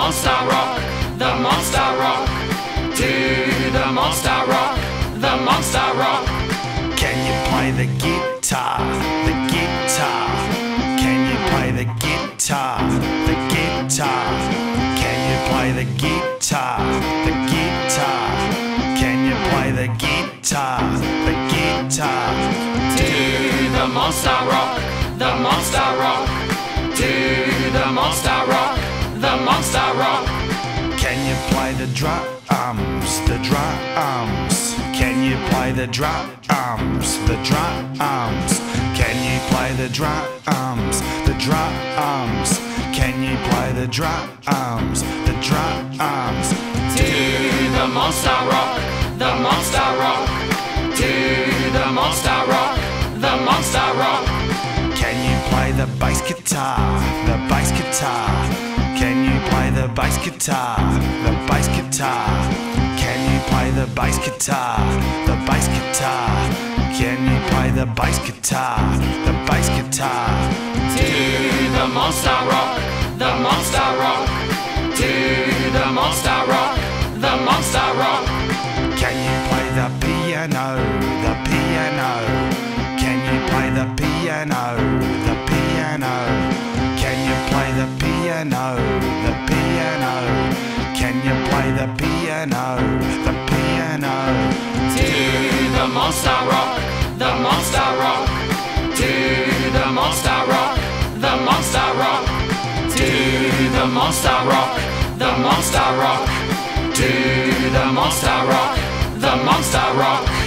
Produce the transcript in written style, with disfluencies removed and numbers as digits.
monster rock, the monster rock, to the monster rock, the monster rock. Can you play the guitar, the guitar? Can you play the guitar, the guitar? Can you play the guitar, the guitar? Can you play the guitar, the guitar? To the monster rock, the monster rock, to the monster rock, the monster rock. Can you play the drums, the drums? Can you play the drums, the drums? Can you play the drums, the drums? Can you play the drums, the drums? To the monster rock, the monster rock, to the monster rock, the monster rock. Can you play the bass guitar, the bass guitar? Can you play the bass guitar, the bass guitar? Can you play the bass guitar, the bass guitar? Can you play the bass guitar, the bass guitar? To the monster rock, the monster rock, to the monster rock, the monster rock. Can you play the piano, the piano? Can you play the piano, the piano? Can you play the piano, the piano? Can you play the piano, the piano? To the monster rock, the monster rock, to the monster rock, the monster rock, to the monster rock, the monster rock, to the monster rock, the monster rock.